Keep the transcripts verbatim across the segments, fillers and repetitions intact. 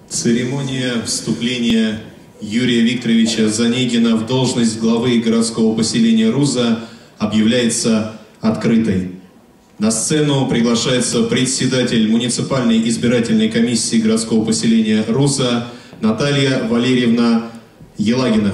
Церемония вступления Юрия Викторовича Занегина в должность главы городского поселения Руза объявляется открытой. На сцену приглашается председатель муниципальной избирательной комиссии городского поселения Руза Наталья Валерьевна Елагина.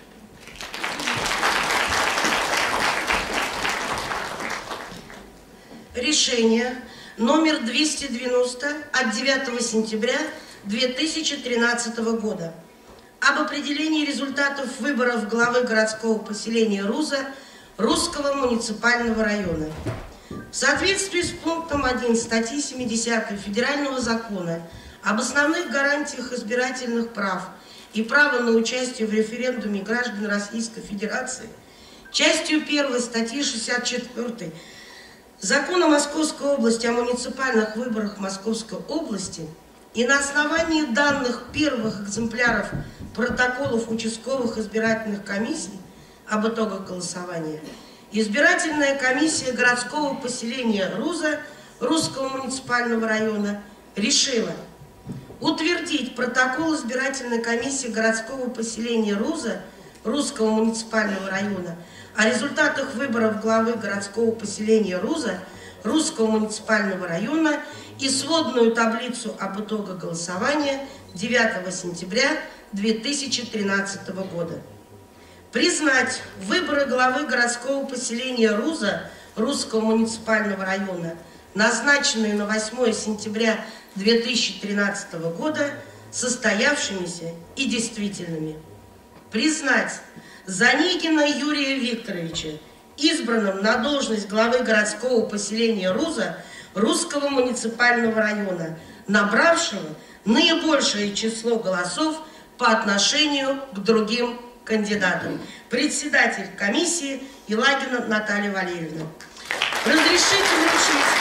Решение номер двести девяносто от девятого сентября две тысячи тринадцатого года об определении результатов выборов главы городского поселения Руза Русского муниципального района. В соответствии с пунктом один статьи семидесятой Федерального закона об основных гарантиях избирательных прав и права на участие в референдуме граждан Российской Федерации, частью первой статьи шестьдесят четвёртой Закона Московской области о муниципальных выборах Московской области и на основании данных первых экземпляров протоколов участковых избирательных комиссий об итогах голосования, избирательная комиссия городского поселения Руза Русского муниципального района решила утвердить протокол избирательной комиссии городского поселения Руза Русского муниципального района о результатах выборов главы городского поселения Руза Русского муниципального района и сводную таблицу об итогах голосования девятого сентября две тысячи тринадцатого года. Признать выборы главы городского поселения Руза Русского муниципального района, назначенные на восьмое сентября две тысячи тринадцатого года, состоявшимися и действительными. Признать Занегина Юрия Викторовича избранным на должность главы городского поселения Руза Русского муниципального района, набравшего наибольшее число голосов по отношению к другим кандидатам. Председатель комиссии Елагина Наталья Валерьевна. Разрешите вручить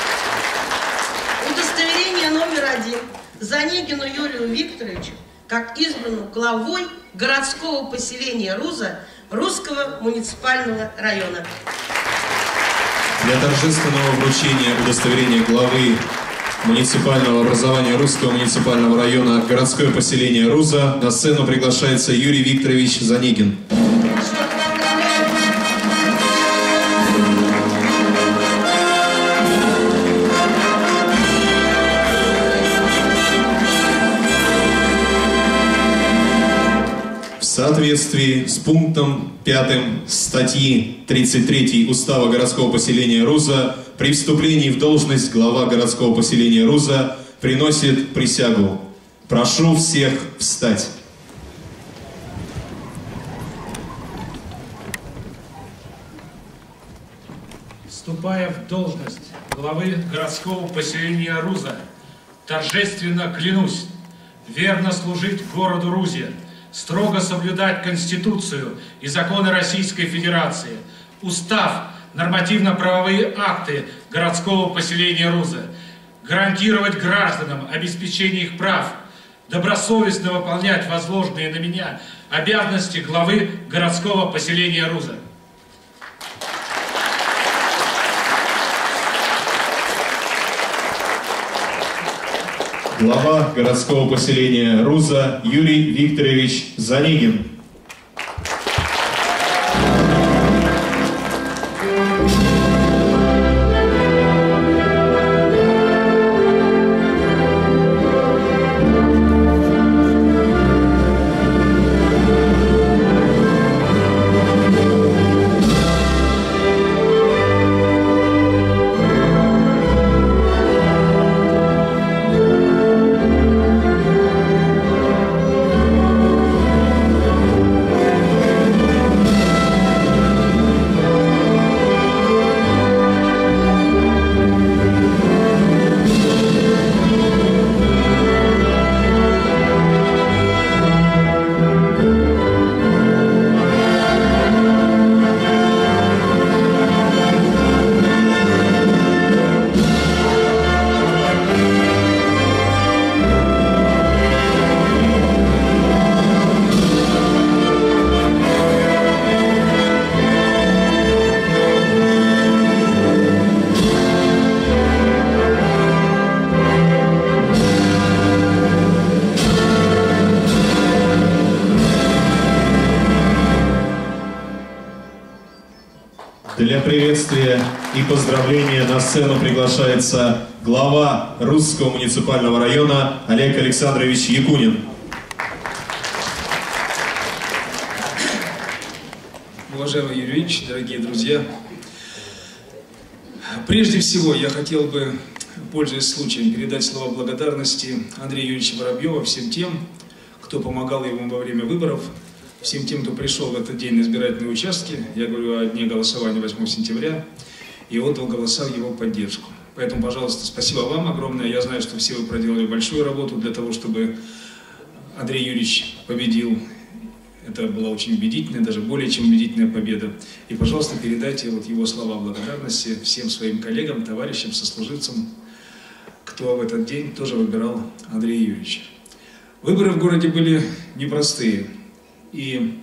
удостоверение номер один Занегину Юрию Викторовичу как избранному главой городского поселения Руза Русского муниципального района. Для торжественного вручения удостоверения главы муниципального образования Русского муниципального района городское поселение Руза на сцену приглашается Юрий Викторович Занегин. В соответствии с пунктом пятым статьи тридцать третьей Устава городского поселения Руза при вступлении в должность глава городского поселения Руза приносит присягу. Прошу всех встать. Вступая в должность главы городского поселения Руза, торжественно клянусь верно служить городу Рузе, строго соблюдать Конституцию и законы Российской Федерации, устав, нормативно-правовые акты городского поселения Руза, гарантировать гражданам обеспечение их прав, добросовестно выполнять возложенные на меня обязанности главы городского поселения Руза. Глава городского поселения Руза Юрий Викторович Занегин. для приветствия и поздравления на сцену приглашается глава Русского муниципального района Олег Александрович Якунин. Уважаемый Юрий Ильич, дорогие друзья, прежде всего я хотел бы, пользуясь случаем, передать слова благодарности Андрею Юрьевичу Воробьеву всем тем, кто помогал ему во время выборов, всем тем, кто пришел в этот день на избирательные участки. Я говорю о дне голосования восьмого сентября, и отдал голоса в его поддержку. Поэтому, пожалуйста, спасибо вам огромное. Я знаю, что все вы проделали большую работу для того, чтобы Андрей Юрьевич победил. Это была очень убедительная, даже более чем убедительная победа. И, пожалуйста, передайте вот его слова благодарности всем своим коллегам, товарищам, сослуживцам, кто в этот день тоже выбирал Андрея Юрьевича. Выборы в городе были непростые. И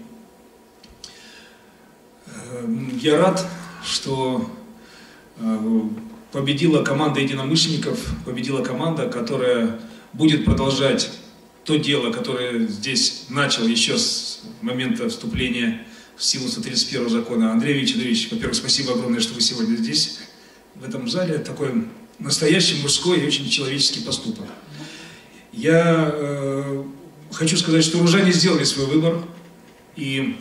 я рад, что победила команда единомышленников, победила команда, которая будет продолжать то дело, которое здесь начал еще с момента вступления в силу сто тридцать первого закона. Андрей Викторович Андреевич, во-первых, спасибо огромное, что вы сегодня здесь, в этом зале. Такой настоящий мужской и очень человеческий поступок. Я э, хочу сказать, что урожане сделали свой выбор, и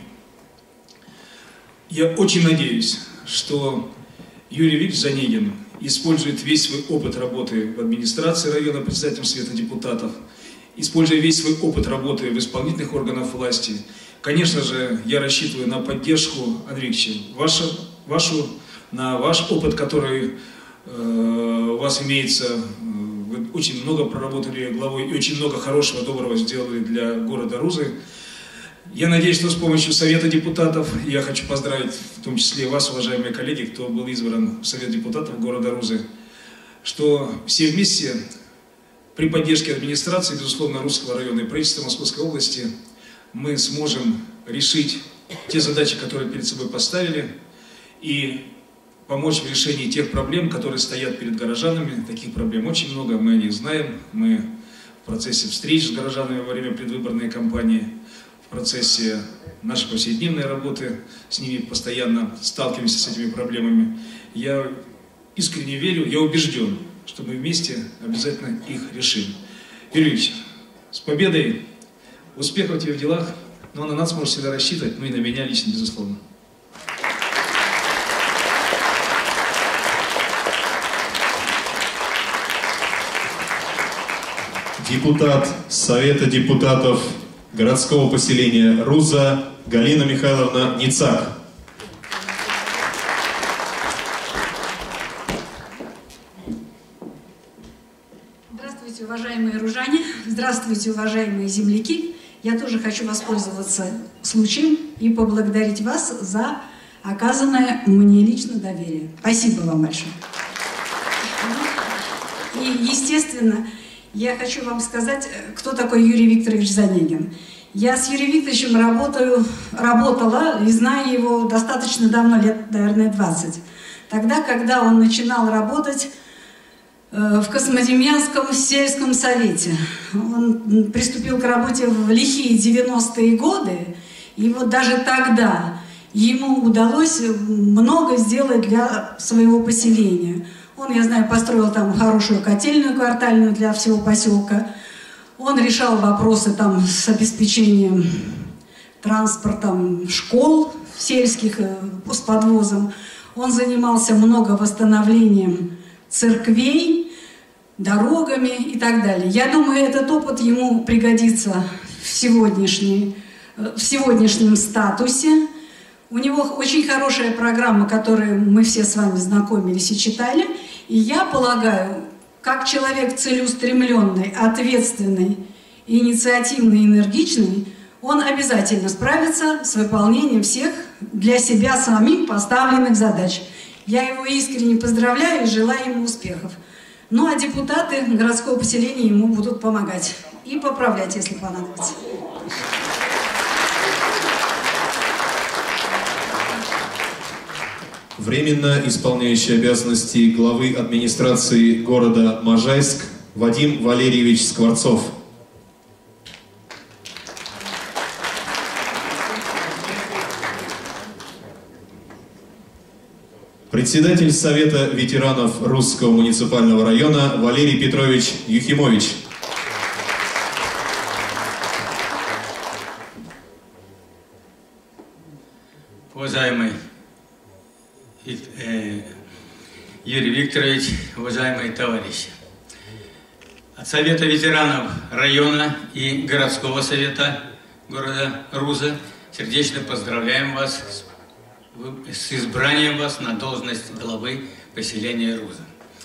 я очень надеюсь, что Юрий Викторович Занегин использует весь свой опыт работы в администрации района, председателем Совета депутатов, используя весь свой опыт работы в исполнительных органах власти. Конечно же, я рассчитываю на поддержку, Андрей Викторович, вашу, вашу, на ваш опыт, который э, у вас имеется. Вы очень много проработали главой и очень много хорошего, доброго сделали для города Рузы. Я надеюсь, что с помощью Совета депутатов, я хочу поздравить в том числе вас, уважаемые коллеги, кто был избран в Совет депутатов города Рузы, что все вместе при поддержке администрации, безусловно, Русского района и правительства Московской области мы сможем решить те задачи, которые перед собой поставили, и помочь в решении тех проблем, которые стоят перед горожанами. Таких проблем очень много, мы о них знаем. Мы в процессе встреч с горожанами во время предвыборной кампании, в процессе нашей повседневной работы с ними постоянно сталкиваемся с этими проблемами. Я искренне верю, я убежден, что мы вместе обязательно их решим. Юрий Ильич, с победой, успехов тебе в делах, но на нас можешь всегда рассчитывать, ну и на меня лично, безусловно. Депутат Совета депутатов городского поселения Руза Галина Михайловна Ницак. Здравствуйте, уважаемые ружане, здравствуйте, уважаемые земляки. Я тоже хочу воспользоваться случаем и поблагодарить вас за оказанное мне лично доверие. Спасибо вам большое. И, естественно, я хочу вам сказать, кто такой Юрий Викторович Занегин. Я с Юрием Викторовичем работаю, работала и знаю его достаточно давно, лет, наверное, двадцать. Тогда, когда он начинал работать в Космодемьянском сельском совете. Он приступил к работе в лихие девяностые годы, и вот даже тогда ему удалось много сделать для своего поселения. Он, я знаю, построил там хорошую котельную квартальную для всего поселка. Он решал вопросы там с обеспечением транспортом школ сельских, с подвозом. Он занимался много восстановлением церквей, дорогами и так далее. Я думаю, этот опыт ему пригодится в, сегодняшней, в сегодняшнем статусе. У него очень хорошая программа, которую мы все с вами знакомились и читали. И я полагаю, как человек целеустремленный, ответственный, инициативный, энергичный, он обязательно справится с выполнением всех для себя самим поставленных задач. Я его искренне поздравляю и желаю ему успехов. Ну а депутаты городского поселения ему будут помогать и поправлять, если понадобится. Временно исполняющий обязанности главы администрации города Можайск Вадим Валерьевич Скворцов. Председатель Совета ветеранов Русского муниципального района Валерий Петрович Юхимович. Уважаемый э, Юрий Викторович, уважаемые товарищи, от Совета ветеранов района и городского совета города Руза сердечно поздравляем вас с, с избранием вас на должность главы поселения Руза.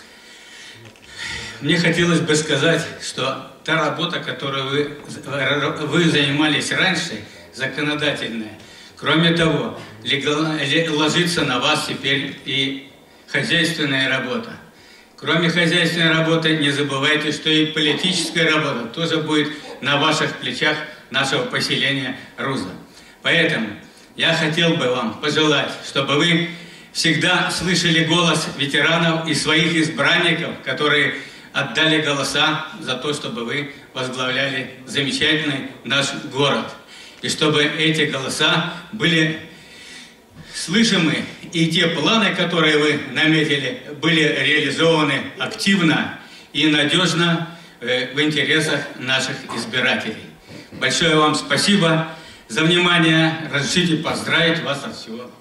Мне хотелось бы сказать, что та работа, которой вы, вы занимались раньше, законодательная, кроме того, ложится на вас теперь и хозяйственная работа. Кроме хозяйственной работы, не забывайте, что и политическая работа тоже будет на ваших плечах нашего поселения Руза. Поэтому я хотел бы вам пожелать, чтобы вы всегда слышали голос ветеранов и своих избранников, которые отдали голоса за то, чтобы вы возглавляли замечательный наш город. И чтобы эти голоса были слышимы, и те планы, которые вы наметили, были реализованы активно и надежно э, в интересах наших избирателей. Большое вам спасибо за внимание. Разрешите поздравить вас от всего.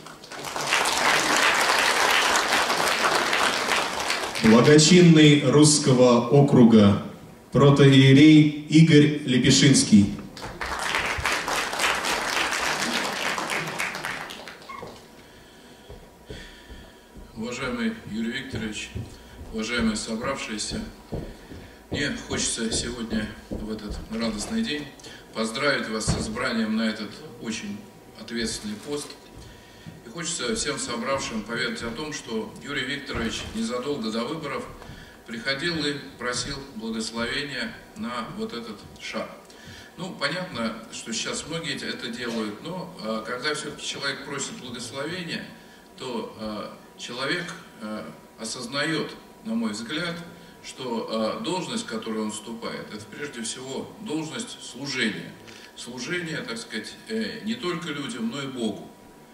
Благочинный Русского округа протоиерей Игорь Лепешинский. Уважаемый Юрий Викторович, уважаемые собравшиеся, мне хочется сегодня, в этот радостный день, поздравить вас с избранием на этот очень ответственный пост. И хочется всем собравшим поведать о том, что Юрий Викторович незадолго до выборов приходил и просил благословения на вот этот шаг. Ну, понятно, что сейчас многие это делают, но э, когда все-таки человек просит благословения, то э, человек э, осознает, на мой взгляд, что э, должность, в которую он вступает, это прежде всего должность служения. Служение, так сказать, э, не только людям, но и Богу.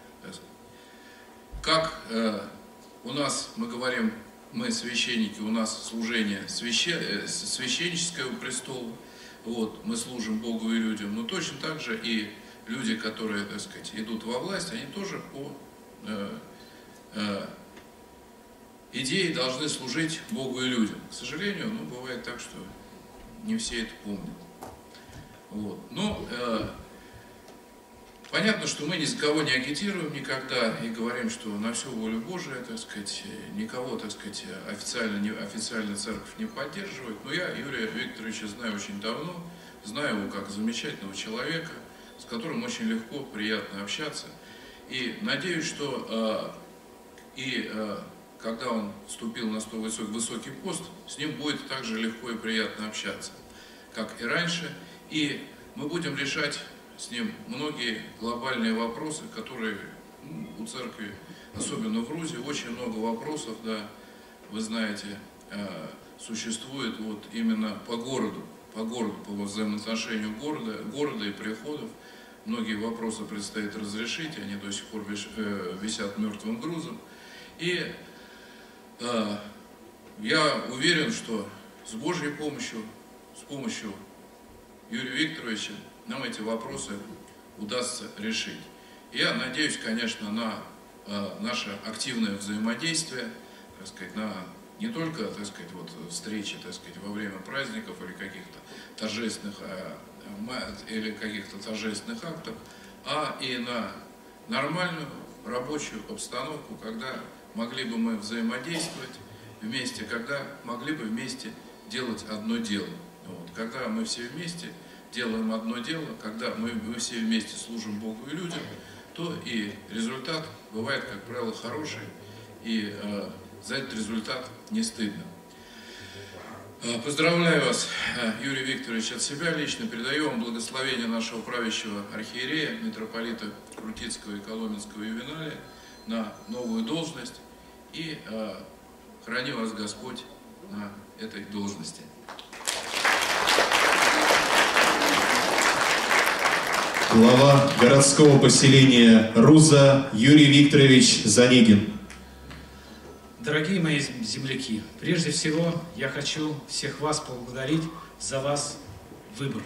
Как э, у нас, мы говорим, мы священники, у нас служение свяще, э, священническое у престола, вот, мы служим Богу и людям, но точно так же и люди, которые, так сказать, идут во власть, они тоже по э, э, идее должны служить Богу и людям. К сожалению, ну, бывает так, что не все это помнят. Вот. Но э, понятно, что мы ни за кого не агитируем никогда и говорим, что на всю волю Божию, так сказать, никого, так сказать, официально, не, официально церковь не поддерживает. Но я Юрия Викторовича знаю очень давно, знаю его как замечательного человека, с которым очень легко, приятно общаться. И надеюсь, что э, и э, когда он вступил на столь высокий, высокий пост, с ним будет также легко и приятно общаться, как и раньше. И мы будем решать с ним многие глобальные вопросы, которые, ну, у церкви, особенно в Рузе, очень много вопросов, да, вы знаете, э, существует вот именно по городу, по городу, по взаимоотношению города, города и приходов. Многие вопросы предстоит разрешить, они до сих пор висят мертвым грузом. И э, я уверен, что с Божьей помощью, с помощью Юрия Викторовича нам эти вопросы удастся решить. Я надеюсь, конечно, на э, наше активное взаимодействие, так сказать, на не только, так сказать, вот встречи, так сказать, во время праздников или каких-то торжественных э, или каких-то торжественных актов, а и на нормальную рабочую обстановку, когда могли бы мы взаимодействовать вместе, когда могли бы вместе делать одно дело. Вот. Когда мы все вместе делаем одно дело, когда мы, мы все вместе служим Богу и людям, то и результат бывает, как правило, хороший, и э, за этот результат не стыдно. Поздравляю вас, Юрий Викторович, от себя лично. Передаю вам благословение нашего правящего архиерея, митрополита Крутицкого и Коломенского Ювеналия на новую должность. И э, храни вас Господь на этой должности. Глава городского поселения Руза Юрий Викторович Занегин. Дорогие мои земляки, прежде всего я хочу всех вас поблагодарить за вас выбор.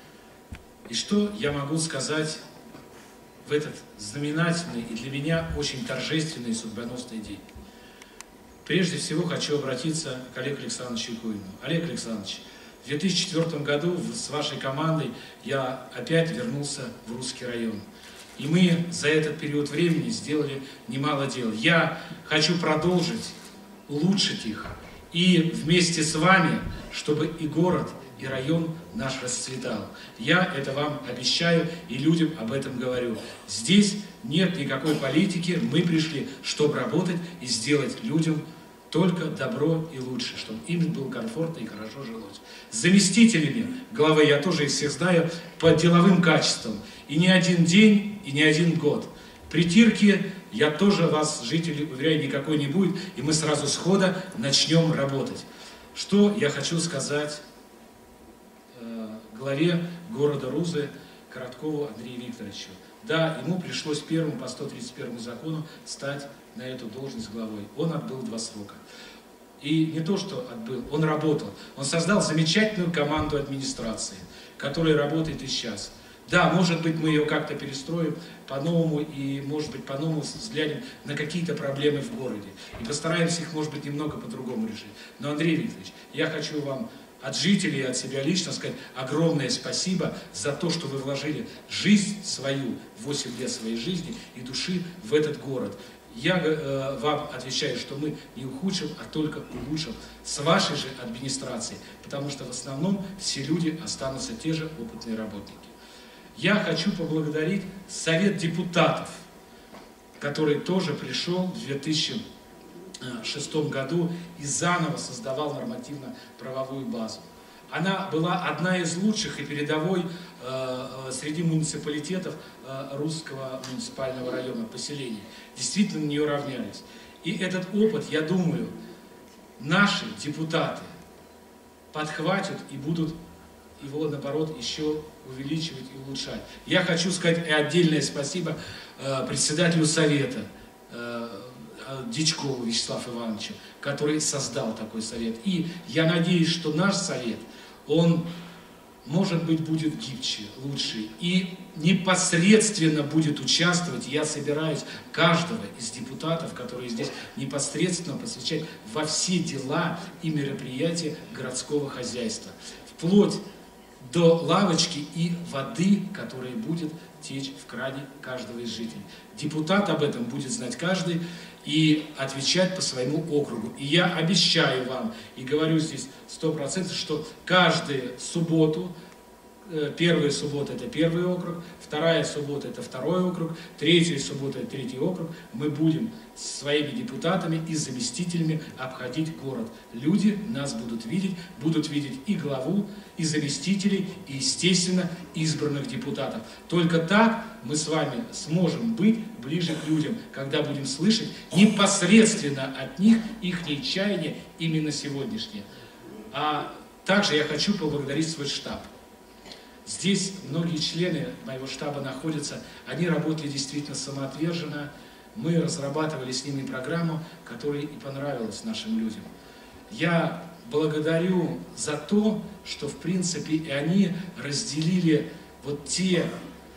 И что я могу сказать в этот знаменательный и для меня очень торжественный и судьбоносный день? Прежде всего хочу обратиться к Олегу Александровичу Якунину. Олег Александрович, в две тысячи четвёртом году с вашей командой я опять вернулся в Русский район. И мы за этот период времени сделали немало дел. Я хочу продолжить, улучшить их. И вместе с вами, чтобы и город, и район наш расцветал. Я это вам обещаю и людям об этом говорю. Здесь нет никакой политики. Мы пришли, чтобы работать и сделать людям только добро и лучше, чтобы им было комфортно и хорошо жилось. С заместителями главы я тоже их всех знаю по деловым качествам. И не один день, и не один год. Притирки я тоже вас, жители, уверяю, никакой не будет, и мы сразу схода начнем работать. Что я хочу сказать э, главе города Рузы Короткову Андрею Викторовичу. Да, ему пришлось первому по сто тридцать первому закону стать на эту должность главой. Он отбыл два срока. И не то, что отбыл, он работал. Он создал замечательную команду администрации, которая работает и сейчас. Да, может быть, мы ее как-то перестроим по-новому и, может быть, по-новому взглянем на какие-то проблемы в городе. И постараемся их, может быть, немного по-другому решить. Но, Андрей Викторович, я хочу вам от жителей и от себя лично сказать огромное спасибо за то, что вы вложили жизнь свою, восемь лет своей жизни и души в этот город. Я э, вам отвечаю, что мы не ухудшим, а только улучшим с вашей же администрацией, потому что в основном все люди останутся те же опытные работники. Я хочу поблагодарить Совет депутатов, который тоже пришел в две тысячи шестом году и заново создавал нормативно-правовую базу. Она была одна из лучших и передовой э, среди муниципалитетов э, Русского муниципального района поселений. Действительно на нее равнялись. И этот опыт, я думаю, наши депутаты подхватят и будут его, наоборот, еще увеличивать и улучшать. Я хочу сказать и отдельное спасибо э, председателю Совета э, Дичкову Вячеславу Ивановичу, который создал такой совет. И я надеюсь, что наш совет, он, может быть, будет гибче, лучше и непосредственно будет участвовать. Я собираюсь каждого из депутатов, которые здесь непосредственно посвящать во все дела и мероприятия городского хозяйства, вплоть до лавочки и воды, которая будет течь в кране каждого из жителей. Депутат об этом будет знать каждый и отвечать по своему округу. И я обещаю вам, и говорю здесь сто процентов, что каждую субботу, первая суббота это первый округ, вторая суббота это второй округ, третья суббота это третий округ, мы будем с своими депутатами и заместителями обходить город. Люди нас будут видеть, будут видеть и главу, и заместителей, и, естественно, избранных депутатов. Только так мы с вами сможем быть ближе к людям, когда будем слышать непосредственно от них их чаяния именно сегодняшнее. А также я хочу поблагодарить свой штаб. Здесь многие члены моего штаба находятся, они работали действительно самоотверженно. Мы разрабатывали с ними программу, которая и понравилась нашим людям. Я благодарю за то, что в принципе и они разделили вот те,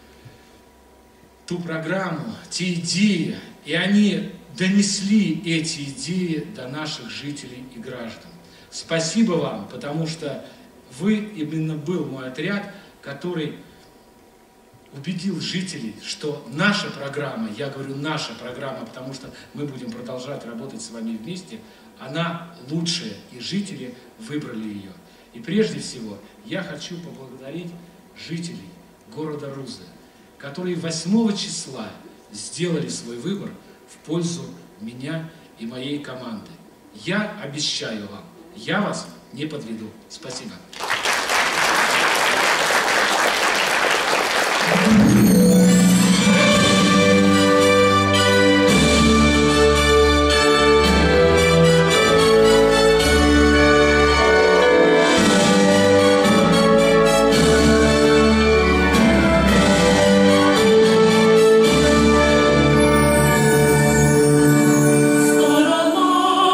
ту программу, те идеи, и они донесли эти идеи до наших жителей и граждан. Спасибо вам, потому что вы, именно был мой отряд, который убедил жителей, что наша программа, я говорю наша программа, потому что мы будем продолжать работать с вами вместе, она лучшая, и жители выбрали ее. И прежде всего я хочу поблагодарить жителей города Рузы, которые восьмого числа сделали свой выбор в пользу меня и моей команды. Я обещаю вам, я вас не подведу. Спасибо. Сторона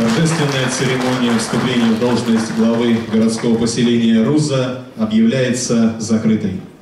Торжественная церемония вступления в должность главы городского поселения Руза объявляется закрытой.